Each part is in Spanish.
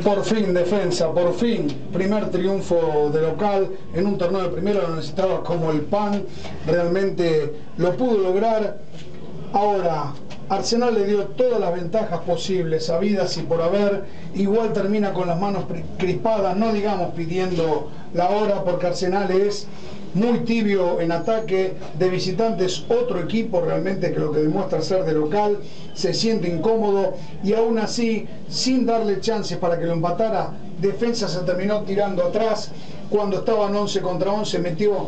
Por fin, defensa, por fin, primer triunfo de local en un torneo de primera, lo necesitaba como el pan, realmente lo pudo lograr. Ahora, Arsenal le dio todas las ventajas posibles, habidas y por haber, igual termina con las manos crispadas, no digamos pidiendo la hora, porque Arsenal es muy tibio en ataque, de visitantes otro equipo realmente que lo que demuestra ser de local, se siente incómodo y aún así, sin darle chances para que lo empatara, defensa se terminó tirando atrás. Cuando estaban 11 contra 11 metió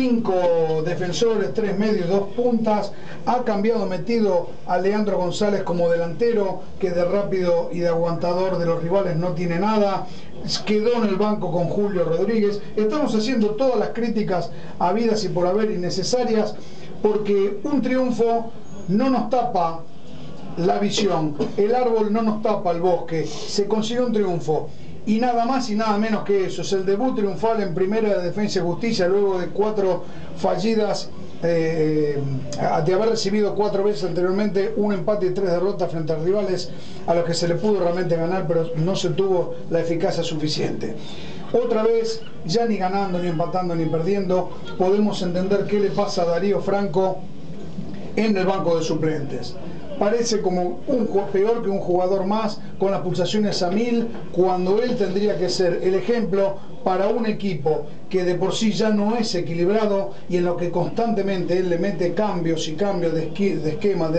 5 defensores, 3 medios, 2 puntas. Ha cambiado, metido a Leandro González como delantero, que de rápido y de aguantador de los rivales no tiene nada. Quedó en el banco con Julio Rodríguez. Estamos haciendo todas las críticas habidas y por haber innecesarias, porque un triunfo no nos tapa la visión, el árbol no nos tapa el bosque. Se consiguió un triunfo. Y nada más y nada menos que eso, es el debut triunfal en Primera de Defensa y Justicia luego de 4 fallidas, de haber recibido 4 veces anteriormente un empate y 3 derrotas frente a rivales a los que se le pudo realmente ganar, pero no se tuvo la eficacia suficiente. Otra vez, ya ni ganando, ni empatando, ni perdiendo, podemos entender qué le pasa a Darío Franco en el banco de suplentes. Parece como peor que un jugador más, con las pulsaciones a 1000, cuando él tendría que ser el ejemplo para un equipo que de por sí ya no es equilibrado y en lo que constantemente él le mete cambios y cambios de esquemas,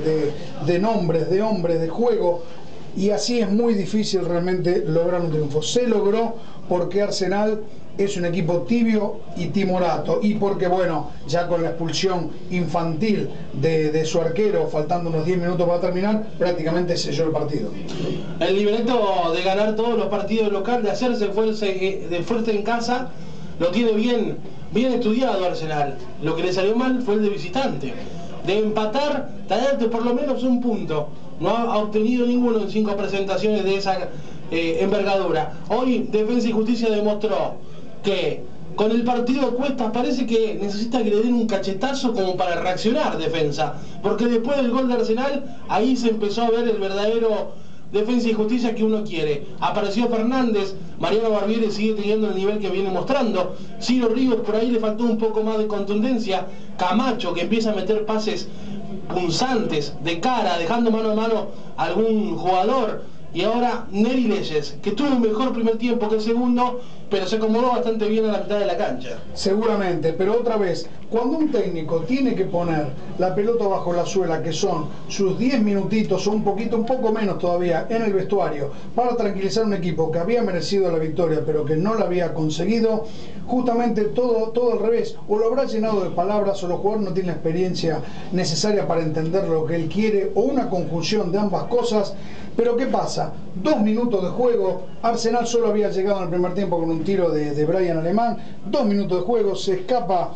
de nombres, de hombres, de juego, y así es muy difícil realmente lograr un triunfo. Se logró porque Arsenal es un equipo tibio y timorato, y porque, bueno, ya con la expulsión infantil de su arquero, faltando unos 10 minutos para terminar, prácticamente selló el partido. El libreto de ganar todos los partidos local, de hacerse fuerza en casa, lo tiene bien estudiado Arsenal. Lo que le salió mal fue el de visitante. De empatar, traerte por lo menos un punto. No ha obtenido ninguno en 5 presentaciones de esa envergadura. Hoy Defensa y Justicia demostró que con el partido a cuestas parece que necesita que le den un cachetazo como para reaccionar Defensa, porque después del gol de Arsenal ahí se empezó a ver el verdadero Defensa y Justicia que uno quiere. Apareció Fernández, Mariano Barbieri sigue teniendo el nivel que viene mostrando, Ciro Ríos por ahí le faltó un poco más de contundencia, Camacho que empieza a meter pases punzantes de cara, dejando mano a mano a algún jugador. Y ahora Neri Leyes, que tuvo un mejor primer tiempo que el segundo, pero se acomodó bastante bien a la mitad de la cancha. Seguramente, pero otra vez, cuando un técnico tiene que poner la pelota bajo la suela, que son sus 10 minutitos o un poco menos todavía en el vestuario, para tranquilizar a un equipo que había merecido la victoria, pero que no la había conseguido, justamente todo al revés. O lo habrá llenado de palabras, o los jugadores no tienen la experiencia necesaria para entender lo que él quiere, o una conjunción de ambas cosas. Pero ¿qué pasa? 2 minutos de juego, Arsenal solo había llegado en el primer tiempo con un tiro de Brian Alemán, 2 minutos de juego, se escapa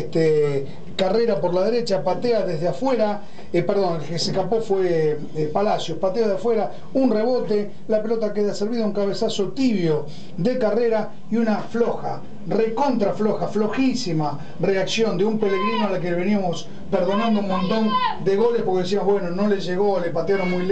Carrera por la derecha, patea desde afuera, el que se escapó fue Palacios, patea de afuera, un rebote, la pelota queda servida, un cabezazo tibio de Carrera y una recontra floja, flojísima reacción de un Pellegrino a la que veníamos perdonando un montón de goles porque decíamos, bueno, no le llegó, le patearon muy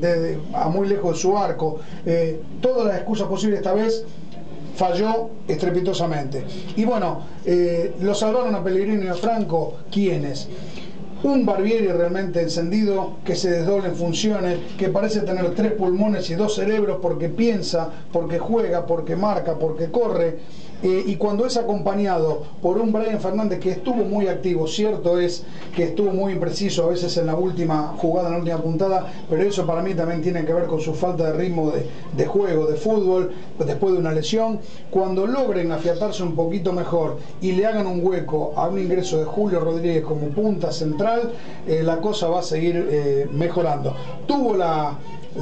lejos de su arco, todas las excusas posibles. Esta vez falló estrepitosamente. Y bueno, lo salvaron a Pellegrino y a Franco, ¿quiénes? Un Barbieri realmente encendido, que se desdoble en funciones, que parece tener 3 pulmones y 2 cerebros, porque piensa, porque juega, porque marca, porque corre. Y cuando es acompañado por un Brian Fernández que estuvo muy activo, cierto es que estuvo muy impreciso a veces en la última jugada, en la última puntada, pero eso para mí también tiene que ver con su falta de ritmo de juego, de fútbol, después de una lesión. Cuando logren afiatarse un poquito mejor y le hagan un hueco a un ingreso de Julio Rodríguez como punta central, la cosa va a seguir mejorando. Tuvo la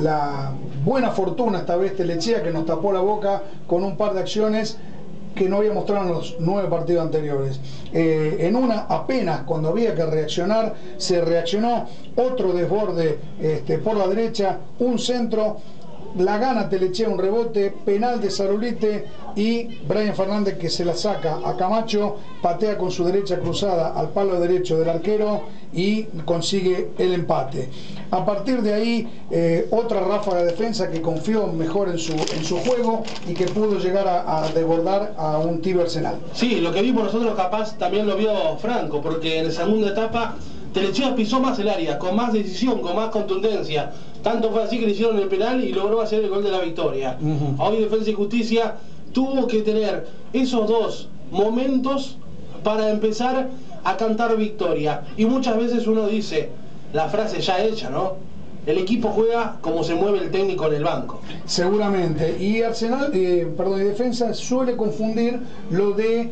buena fortuna esta vez Telechea, que nos tapó la boca con un par de acciones que no había mostrado en los 9 partidos anteriores. En una, apenas cuando había que reaccionar, se reaccionó. Otro desborde por la derecha, un centro la gana Telechea, un rebote, penal de Salulite y Brian Fernández que se la saca a Camacho, patea con su derecha cruzada al palo derecho del arquero y consigue el empate. A partir de ahí, otra ráfaga de defensa que confió mejor en su juego y que pudo llegar a desbordar a un tibio Arsenal. Sí, lo que vimos nosotros capaz también lo vio Franco, porque en la segunda etapa Telechea pisó más el área, con más decisión, con más contundencia. Tanto fue así que le hicieron el penal y logró hacer el gol de la victoria. Hoy Defensa y Justicia tuvo que tener esos dos momentos para empezar a cantar victoria. Y muchas veces uno dice, la frase ya hecha, ¿no? El equipo juega como se mueve el técnico en el banco. Seguramente. Y Arsenal, y Defensa suele confundir lo de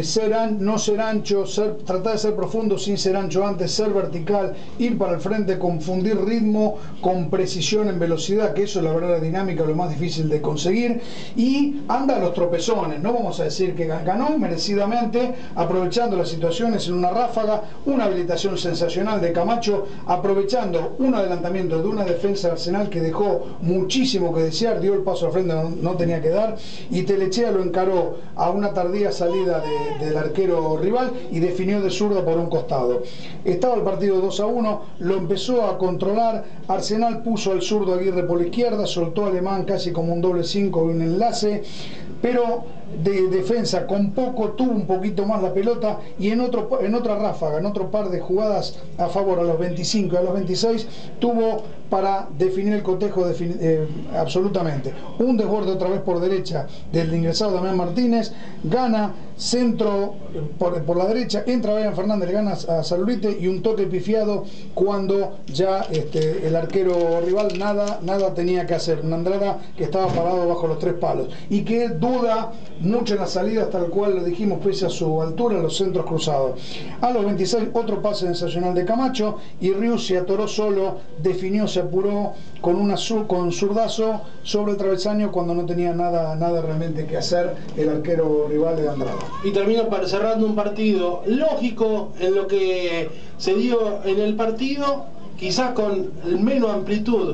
no ser ancho, tratar de ser profundo sin ser ancho antes, ser vertical, ir para el frente, confundir ritmo con precisión en velocidad, que eso es la verdadera dinámica, lo más difícil de conseguir. Y anda a los tropezones, no vamos a decir que ganó merecidamente, aprovechando las situaciones en una ráfaga, una habilitación sensacional de Camacho, aprovechando un adelantamiento de una defensa de Arsenal que dejó muchísimo que desear, dio el paso al frente, no tenía que dar, y Telechea lo encaró a una tardía salida del arquero rival y definió de zurda por un costado. Estaba el partido 2-1, lo empezó a controlar. Arsenal puso al zurdo Aguirre por la izquierda, soltó a Alemán casi como un doble 5 y un enlace, pero de defensa con poco tuvo un poquito más la pelota y en otra ráfaga, en otro par de jugadas a favor a los 25 y a los 26 tuvo para definir el cotejo absolutamente. Un desborde otra vez por derecha del ingresado Damián Martínez, gana centro por la derecha, entra Brian Fernández, le gana a Salulite y un toque pifiado cuando ya el arquero rival nada tenía que hacer. Una Andrada que estaba parado bajo los 3 palos y que duda mucho en la salida, tal cual lo dijimos, pese a su altura en los centros cruzados. A los 26 otro pase sensacional de Camacho y Rius se atoró solo, definió, se apuró con zurdazo sobre el travesaño cuando no tenía nada realmente que hacer el arquero rival de Andrada. Y termina cerrando un partido lógico en lo que se dio en el partido, quizás con menos amplitud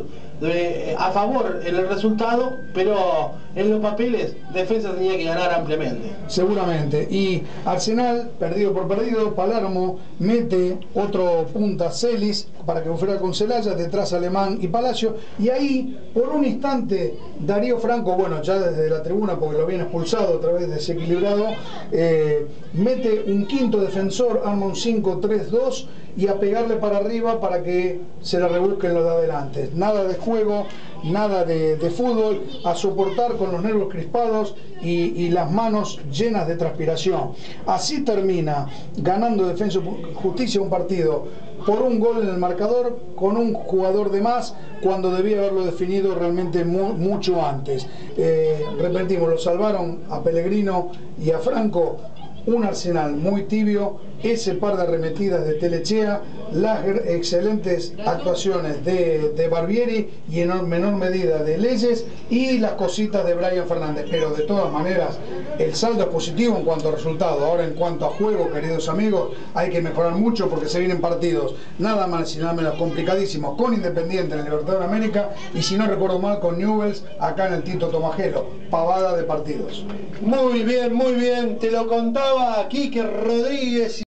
a favor en el resultado, pero en los papeles Defensa tenía que ganar ampliamente. Seguramente. Y Arsenal, perdido por perdido, Palermo mete otro punta, Celis, para que fuera con Celaya, detrás Alemán y Palacio, y ahí por un instante Darío Franco, bueno, ya desde la tribuna porque lo habían expulsado otra vez desequilibrado, mete un quinto defensor, arma un 5-3-2 y a pegarle para arriba para que se la rebusquen los de adelante. Nada de juego, nada de fútbol, a soportar con los nervios crispados y las manos llenas de transpiración. Así termina ganando Defensa y Justicia un partido por un gol en el marcador, con un jugador de más, cuando debía haberlo definido realmente mucho antes. Repetimos, lo salvaron a Pellegrino y a Franco. Un Arsenal muy tibio, ese par de arremetidas de Telechea, las excelentes actuaciones de Barbieri y en menor medida de Leyes y las cositas de Brian Fernández, pero de todas maneras el saldo es positivo en cuanto a resultado. Ahora en cuanto a juego, queridos amigos, hay que mejorar mucho porque se vienen partidos nada más y nada menos complicadísimos con Independiente en el Libertadores de América y, si no recuerdo mal, con Newell's acá en el Tito Tomajero. Pavada de partidos. Muy bien, te lo contaba Quique Rodríguez.